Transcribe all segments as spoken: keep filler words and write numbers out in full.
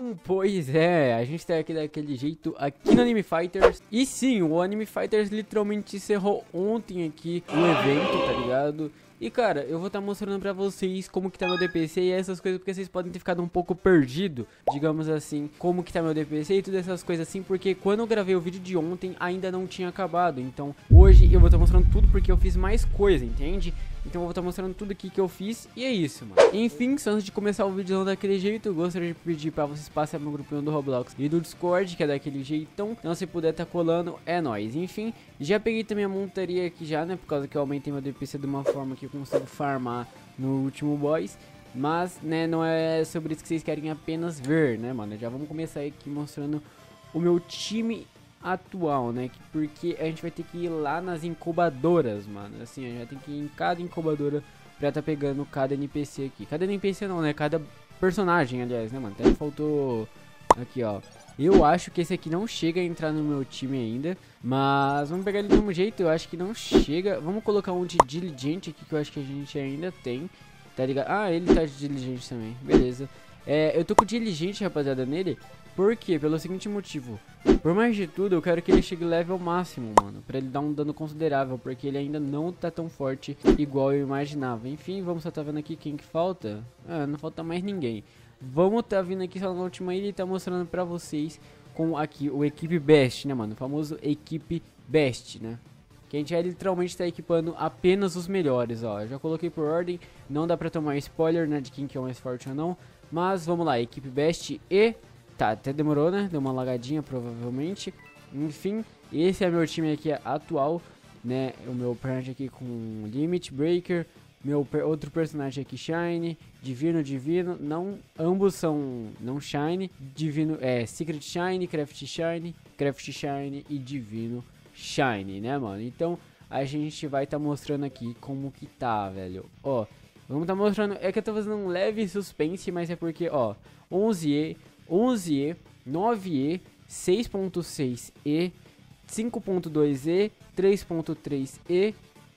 Então, pois é, a gente tá aqui daquele jeito aqui no Anime Fighters. E sim, o Anime Fighters literalmente encerrou ontem aqui o evento, tá ligado? E cara, eu vou estar tá mostrando pra vocês como que tá meu D P C e essas coisas, porque vocês podem ter ficado um pouco perdido, digamos assim, como que tá meu D P C e todas essas coisas assim, porque quando eu gravei o vídeo de ontem ainda não tinha acabado. Então hoje eu vou estar tá mostrando tudo porque eu fiz mais coisa, entende? Então eu vou estar tá mostrando tudo aqui que eu fiz e é isso, mano. Enfim, só antes de começar o vídeo daquele jeito, eu gostaria de pedir pra vocês passarem no grupinho do Roblox e do Discord, que é daquele jeitão. Então se puder tá colando, é nóis. Enfim, já peguei também a montaria aqui já, né, por causa que eu aumentei meu D P C de uma forma que eu consigo farmar no último boss. Mas, né, não é sobre isso que vocês querem apenas ver, né, mano. Já vamos começar aqui mostrando o meu time atual, né, porque a gente vai ter que ir lá nas incubadoras, mano. Assim, a gente vai ter que ir em cada incubadora pra tá pegando cada N P C aqui. Cada N P C não, né, cada personagem, aliás, né, mano. Até faltou aqui, ó. Eu acho que esse aqui não chega a entrar no meu time ainda, mas vamos pegar ele do mesmo jeito. Eu acho que não chega. Vamos colocar um de diligente aqui, que eu acho que a gente ainda tem, tá ligado? Ah, ele tá de diligente também, beleza. É, eu tô com diligente, rapaziada, nele. Por quê? Pelo seguinte motivo. Por mais de tudo, eu quero que ele chegue level máximo, mano, pra ele dar um dano considerável, porque ele ainda não tá tão forte igual eu imaginava. Enfim, vamos só tá vendo aqui quem que falta. Ah, não falta mais ninguém. Vamos tá vindo aqui só na última ilha e tá mostrando pra vocês com aqui o Equipe Best, né, mano? O famoso Equipe Best, né? Que a gente vai literalmente tá equipando apenas os melhores, ó. Eu já coloquei por ordem, não dá pra tomar spoiler, né, de quem que é o mais forte ou não. Mas vamos lá, Equipe Best e... Tá, até demorou, né? Deu uma lagadinha, provavelmente. Enfim, esse é meu time aqui atual, né? O meu personagem aqui com Limit Breaker. Meu per outro personagem aqui, Shine, Divino, Divino, não, ambos são não Shine, Divino, é, Secret Shine, Craft Shine, Craft Shine e Divino Shine, né, mano? Então, a gente vai tá mostrando aqui como que tá, velho, ó, vamos tá mostrando, é que eu tô fazendo um leve suspense, mas é porque, ó, onze E, onze E, nove E, seis ponto seis E, cinco ponto dois E, três ponto três E,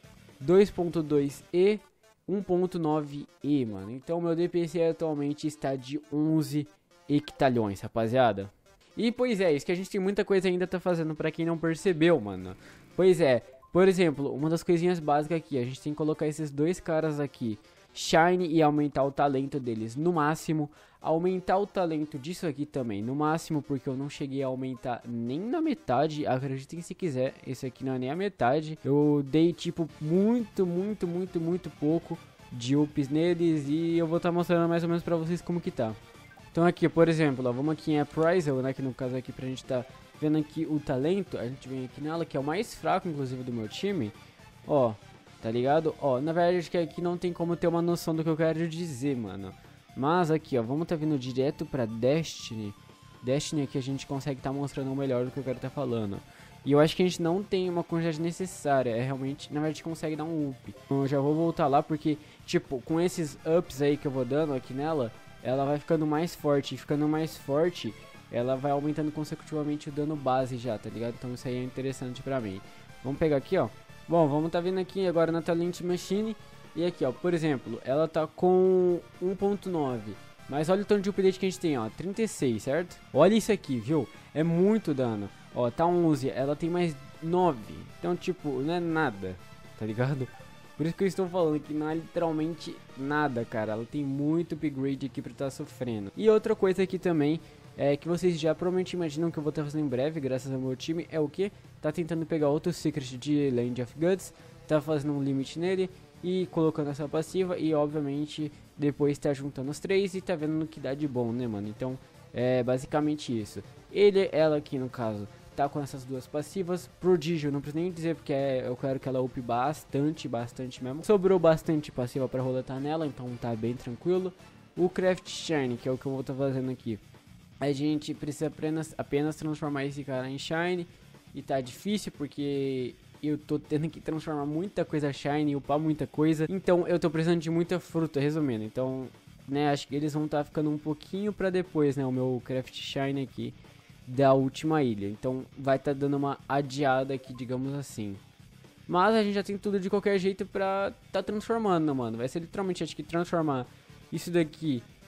dois ponto dois E, um ponto nove E, mano. Então meu D P C atualmente está de onze hectalhões, rapaziada. E pois é, isso que a gente tem muita coisa ainda tá fazendo pra quem não percebeu, mano. Pois é, por exemplo, uma das coisinhas básicas aqui, a gente tem que colocar esses dois caras aqui, Shine, e aumentar o talento deles no máximo. Aumentar o talento disso aqui também no máximo, porque eu não cheguei a aumentar nem na metade. Acreditem se quiser, esse aqui não é nem a metade. Eu dei tipo muito, muito, muito, muito pouco de ups neles. E eu vou estar tá mostrando mais ou menos pra vocês como que tá. Então aqui, por exemplo, ó, vamos aqui em Appraisal, né, que no caso aqui pra gente tá vendo aqui o talento. A gente vem aqui nela, que é o mais fraco inclusive do meu time. Ó, tá ligado? Ó, na verdade acho que aqui não tem como ter uma noção do que eu quero dizer, mano. Mas aqui, ó, vamos tá vindo direto pra Destiny. Destiny aqui a gente consegue tá mostrando o melhor do que eu quero tá falando. E eu acho que a gente não tem uma quantidade necessária. É realmente, na verdade, consegue dar um up. Então eu já vou voltar lá porque, tipo, com esses ups aí que eu vou dando aqui nela, ela vai ficando mais forte. E ficando mais forte, ela vai aumentando consecutivamente o dano base já, tá ligado? Então isso aí é interessante pra mim. Vamos pegar aqui, ó. Bom, vamos tá vindo aqui agora na Talent Machine. E aqui, ó, por exemplo, ela tá com um ponto nove. Mas olha o tanto de update que a gente tem, ó, trinta e seis, certo? Olha isso aqui, viu? É muito dano. Ó, tá onze, ela tem mais nove. Então, tipo, não é nada, tá ligado? Por isso que eu estou falando que não é literalmente nada, cara. Ela tem muito upgrade aqui pra tá sofrendo. E outra coisa aqui também, é que vocês já provavelmente imaginam que eu vou estar fazendo em breve, graças ao meu time, é o que? Tá tentando pegar outro secret de Land of Gods, tá fazendo um limite nele e colocando essa passiva e obviamente depois tá juntando os três e tá vendo no que dá de bom, né, mano? Então é basicamente isso. Ele, ela aqui no caso, tá com essas duas passivas. Prodígio, não preciso nem dizer porque é, eu quero que ela upe bastante, bastante mesmo. Sobrou bastante passiva pra roletar nela, então tá bem tranquilo. O Craft Shine, que é o que eu vou estar tá fazendo aqui, a gente precisa apenas, apenas transformar esse cara em Shine. E tá difícil porque eu tô tendo que transformar muita coisa Shine e upar muita coisa. Então eu tô precisando de muita fruta, resumindo. Então, né, acho que eles vão estar tá ficando um pouquinho pra depois, né, o meu Craft Shine aqui da última ilha. Então vai estar tá dando uma adiada aqui, digamos assim. Mas a gente já tem tudo de qualquer jeito pra tá transformando, mano. Vai ser literalmente, acho que transformar isso daqui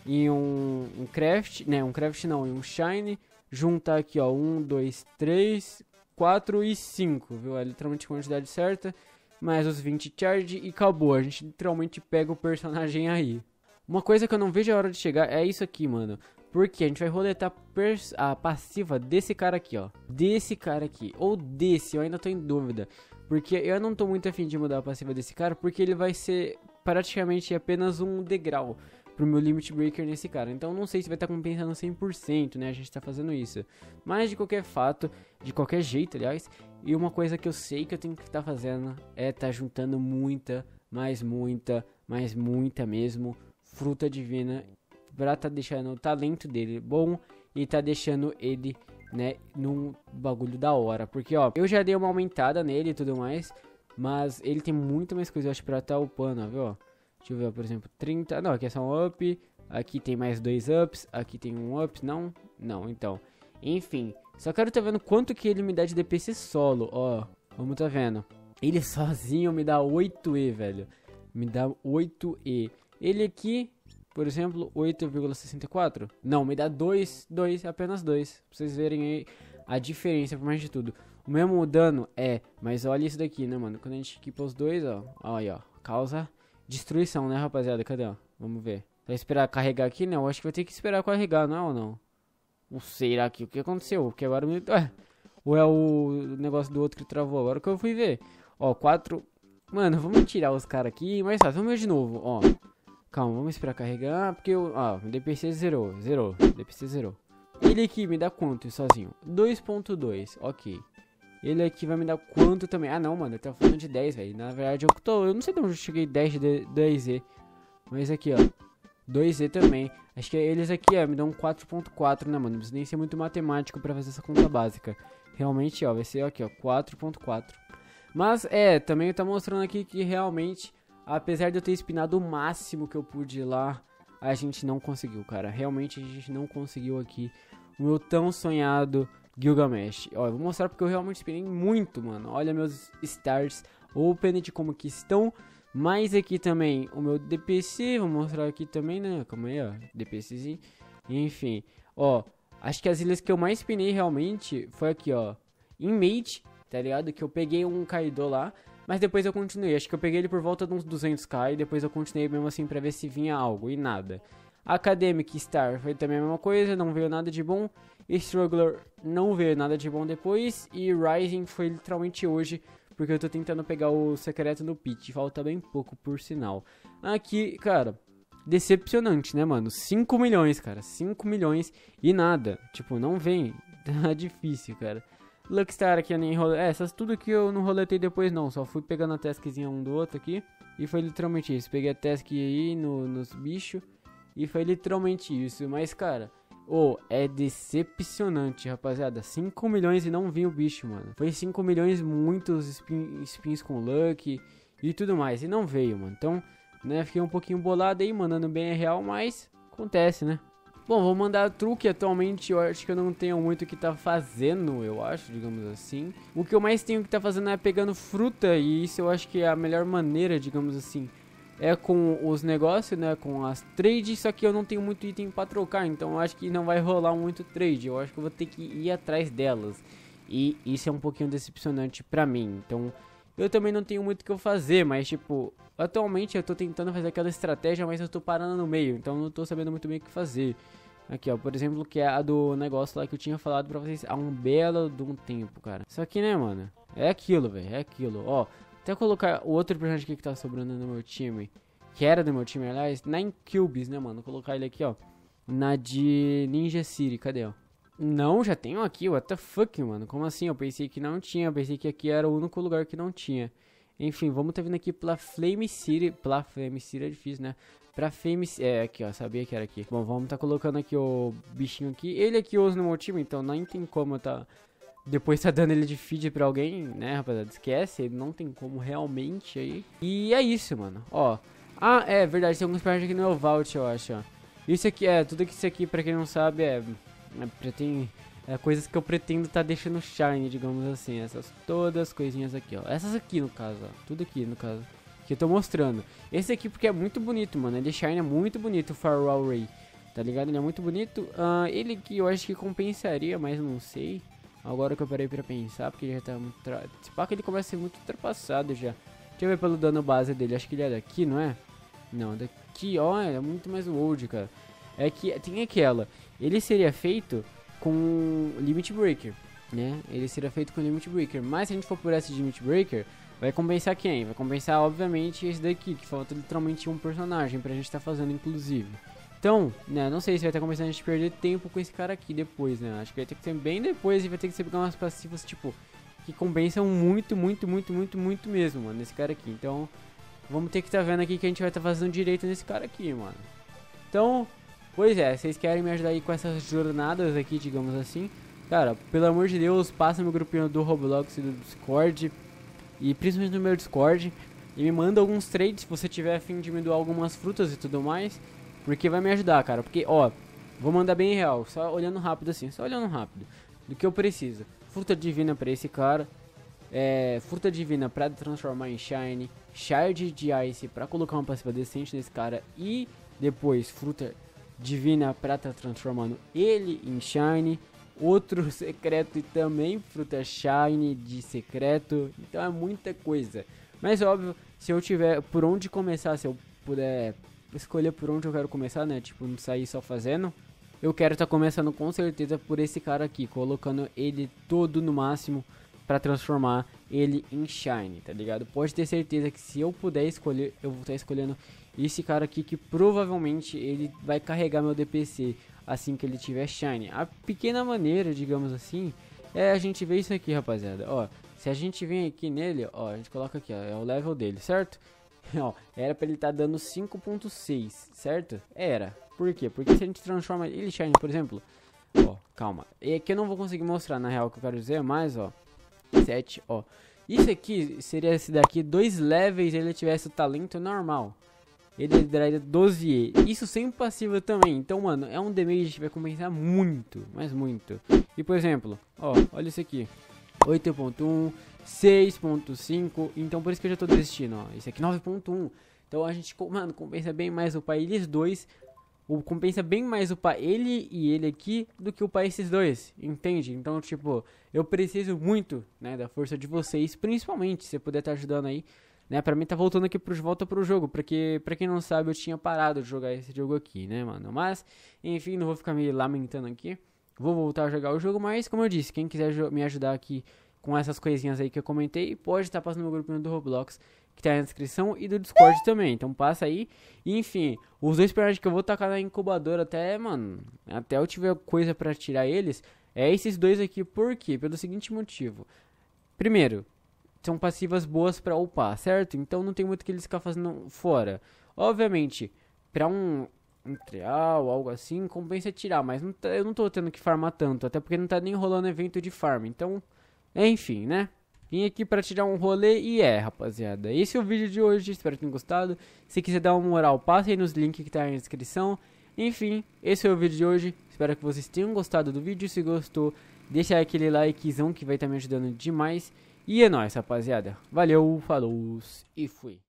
em um, um craft, né, um craft não, em um shine, juntar aqui, ó, um, dois, três, quatro e cinco, viu? É literalmente a quantidade certa, mais os vinte charge e acabou. A gente literalmente pega o personagem aí. Uma coisa que eu não vejo a hora de chegar é isso aqui, mano. Porque a gente vai roletar a passiva desse cara aqui, ó. Desse cara aqui, ou desse, eu ainda tô em dúvida. Porque eu não tô muito afim de mudar a passiva desse cara, porque ele vai ser praticamente apenas um degrau pro meu limit breaker nesse cara. Então não sei se vai estar tá compensando cem por cento, né, a gente tá fazendo isso. Mas de qualquer fato, de qualquer jeito, aliás, e uma coisa que eu sei que eu tenho que estar tá fazendo é tá juntando muita, mais muita, mais muita mesmo, fruta divina, pra tá deixando o talento dele bom e tá deixando ele, né, num bagulho da hora. Porque, ó, eu já dei uma aumentada nele e tudo mais, mas ele tem muito mais coisa, eu acho, pra tá upando, ó, viu, ó. Deixa eu ver, por exemplo, trinta, não, aqui é só um up, aqui tem mais dois ups, aqui tem um up, não, não, então, enfim, só quero tá vendo quanto que ele me dá de D P C solo, ó, vamos tá vendo, ele sozinho me dá oito E, velho, me dá oito E, ele aqui, por exemplo, oito vírgula sessenta e quatro, não, me dá dois, dois, apenas dois, pra vocês verem aí a diferença, por mais de tudo, o mesmo dano é, mas olha isso daqui, né, mano, quando a gente equipa os dois, ó, ó aí, ó, causa destruição, né, rapaziada? Cadê, ó? Vamos ver. Vai esperar carregar aqui, né? Eu acho que vai ter que esperar carregar, não é ou não? Não sei aqui o que aconteceu. Porque agora me... Ué, ou é o negócio do outro que travou? Agora que eu fui ver. Ó, quatro... Mano, vamos tirar os caras aqui. Mais fácil. Vamos ver de novo, ó. Calma, vamos esperar carregar. Porque eu... Ó, o D P C zerou. Zerou. D P C zerou. Ele aqui me dá quanto sozinho? dois ponto dois. Ok. Ele aqui vai me dar quanto também? Ah, não, mano. Eu tava falando de dez, velho. Na verdade, eu tô... Eu não sei de onde eu cheguei dez de dois E. Mas aqui, ó. dois E também. Acho que eles aqui, ó, me dão quatro ponto quatro, né, mano? Não precisa nem ser muito matemático pra fazer essa conta básica. Realmente, ó, vai ser aqui, ó, quatro ponto quatro. Mas, é, também tá mostrando aqui que realmente, apesar de eu ter spinado o máximo que eu pude lá, a gente não conseguiu, cara. Realmente, a gente não conseguiu aqui o meu tão sonhado Gilgamesh. Ó, eu vou mostrar porque eu realmente spinei muito, mano. Olha meus stars open de como que estão. Mas aqui também o meu D P C, vou mostrar aqui também, né? Calma aí, ó, DPCzinho. Enfim, ó, acho que as ilhas que eu mais spinei realmente foi aqui, ó, em Mage, tá ligado? Que eu peguei um Kaido lá, mas depois eu continuei. Acho que eu peguei ele por volta de uns duzentos k e depois eu continuei mesmo assim pra ver se vinha algo e nada. Academic Star foi também a mesma coisa, não veio nada de bom. Struggler não veio nada de bom depois. E Rising foi literalmente hoje, porque eu tô tentando pegar o secreto no pit. Falta bem pouco, por sinal. Aqui, cara, decepcionante, né, mano? cinco milhões, cara. cinco milhões e nada. Tipo, não vem. Tá difícil, cara. Luckstar aqui eu nem enrolei. É, essas tudo que eu não roletei depois, não. Só fui pegando a taskzinha um do outro aqui. E foi literalmente isso. Peguei a task aí no, nos bichos. E foi literalmente isso. Mas, cara... Oh, é decepcionante, rapaziada. cinco milhões e não vinha o bicho, mano. Foi cinco milhões, muitos spin, spins com luck e tudo mais. E não veio, mano. Então, né, fiquei um pouquinho bolado aí, mandando bem é real, mas acontece, né? Bom, vou mandar truque. Atualmente eu acho que eu não tenho muito o que tá fazendo, eu acho, digamos assim. O que eu mais tenho que tá fazendo é pegando fruta. E isso eu acho que é a melhor maneira, digamos assim, é com os negócios, né, com as trades, só que eu não tenho muito item pra trocar, então eu acho que não vai rolar muito trade, eu acho que eu vou ter que ir atrás delas, e isso é um pouquinho decepcionante pra mim, então eu também não tenho muito o que eu fazer, mas tipo, atualmente eu tô tentando fazer aquela estratégia, mas eu tô parando no meio, então não tô sabendo muito bem o que fazer. Aqui, ó, por exemplo, que é a do negócio lá que eu tinha falado pra vocês há um belo de um tempo, cara. Isso aqui, né, mano, é aquilo, velho, é aquilo, ó. Até colocar o outro personagem aqui que tá sobrando no meu time, que era do meu time, aliás, nine cubes, né, mano? Vou colocar ele aqui, ó, na de Ninja City, cadê, ó? Não, já tenho aqui, what the fuck, mano? Como assim? Eu pensei que não tinha, eu pensei que aqui era o único lugar que não tinha. Enfim, vamos tá vindo aqui pela Flame City, pela Flame City é difícil, né? Pra Flame City, é, aqui, ó, sabia que era aqui. Bom, vamos tá colocando aqui o bichinho aqui. Ele aqui eu uso no meu time, então não tem como tá... Depois tá dando ele de feed pra alguém, né, rapaziada? Esquece, ele não tem como realmente aí. E é isso, mano. Ó. Ah, é verdade, tem alguns personagens aqui no meu vault, eu acho, ó. Isso aqui, é, tudo que isso aqui, pra quem não sabe, é... É, pretende, é coisas que eu pretendo tá deixando shine, digamos assim. Essas todas as coisinhas aqui, ó. Essas aqui, no caso, ó. Tudo aqui, no caso. Que eu tô mostrando. Esse aqui porque é muito bonito, mano. Ele shine é muito bonito, o Farewell Ray. tá ligado? Ele é muito bonito. Uh, ele que eu acho que compensaria, mas não sei. Agora que eu parei pra pensar, porque ele já tá muito... Tra... Se pá que ele começa a ser muito ultrapassado já. Deixa eu ver pelo dano base dele, acho que ele é daqui, não é? Não, daqui, ó, é muito mais old, cara. É que tem aquela, ele seria feito com Limit Breaker, né? Ele seria feito com Limit Breaker, mas se a gente for por essa de Limit Breaker, vai compensar quem? Vai compensar, obviamente, esse daqui, que falta literalmente um personagem pra gente tá fazendo, inclusive. Então, né, não sei se vai estar começando a gente perder tempo com esse cara aqui depois, né? Acho que vai ter que ser bem depois e vai ter que ser pegar umas passivas, tipo, que compensam muito, muito, muito, muito, muito mesmo, mano, nesse cara aqui. Então, vamos ter que estar tá vendo aqui que a gente vai estar tá fazendo direito nesse cara aqui, mano. Então, pois é, vocês querem me ajudar aí com essas jornadas aqui, digamos assim? Cara, pelo amor de Deus, passa meu grupinho do Roblox e do Discord, e principalmente no meu Discord, e me manda alguns trades se você tiver a fim de me doar algumas frutas e tudo mais. Porque vai me ajudar, cara. Porque, ó, vou mandar bem real. Só olhando rápido assim. Só olhando rápido. Do que eu preciso. Fruta divina pra esse cara. É, fruta divina pra transformar em Shine. Shard de Ice pra colocar uma passiva decente nesse cara. E depois fruta divina pra tá transformando ele em Shine. Outro secreto e também fruta Shine de secreto. Então é muita coisa. Mas óbvio, se eu tiver por onde começar, se eu puder... escolher por onde eu quero começar, né, tipo, não sair só fazendo. Eu quero estar tá começando com certeza por esse cara aqui, colocando ele todo no máximo pra transformar ele em Shine, tá ligado? Pode ter certeza que se eu puder escolher, eu vou estar tá escolhendo esse cara aqui, que provavelmente ele vai carregar meu D P C assim que ele tiver Shine. A pequena maneira, digamos assim, é a gente ver isso aqui, rapaziada. Ó, se a gente vem aqui nele, ó, a gente coloca aqui, ó, é o level dele, certo? Ó, era pra ele estar tá dando cinco ponto seis, certo? Era. Por quê? Porque se a gente transforma ele Shine, por exemplo, ó, calma. E aqui eu não vou conseguir mostrar na real o que eu quero dizer, mas ó, sete, ó. Isso aqui seria esse daqui, dois levels, ele tivesse o talento normal. Ele daria doze E. Isso sem passiva também. Então, mano, é um damage que vai compensar muito, mas muito. E por exemplo, ó, olha isso aqui. oito ponto um, seis ponto cinco, então por isso que eu já tô desistindo, ó. Esse aqui nove ponto um. Então a gente, mano, compensa bem mais upar eles dois. Ou compensa bem mais upar ele e ele aqui do que upar esses dois, entende? Então, tipo, eu preciso muito, né, da força de vocês, principalmente, se você puder estar tá ajudando aí, né, pra mim tá voltando aqui pro, volta pro jogo, porque, pra quem não sabe, eu tinha parado de jogar esse jogo aqui, né, mano. Mas, enfim, não vou ficar me lamentando aqui. Vou voltar a jogar o jogo, mas, como eu disse, quem quiser me ajudar aqui com essas coisinhas aí que eu comentei, pode estar passando no meu grupinho do Roblox, que tá aí na descrição, e do Discord também. Então passa aí. E, enfim, os dois personagens que eu vou tacar na incubadora até, mano, até eu tiver coisa pra tirar eles, é esses dois aqui. Por quê? Pelo seguinte motivo. Primeiro, são passivas boas pra upar, certo? Então não tem muito que eles ficar fazendo fora. Obviamente, pra um... um trial, algo assim, compensa tirar, mas não tá, eu não tô tendo que farmar tanto, até porque não tá nem rolando evento de farm, então, enfim, né? Vim aqui pra tirar um rolê e é, rapaziada, esse é o vídeo de hoje, espero que tenham gostado. Se quiser dar uma moral, passe aí nos links que tá aí na descrição. Enfim, esse é o vídeo de hoje, espero que vocês tenham gostado do vídeo. Se gostou, deixa aí aquele likezão que vai estar tá me ajudando demais. E é nóis, rapaziada, valeu, falou e fui.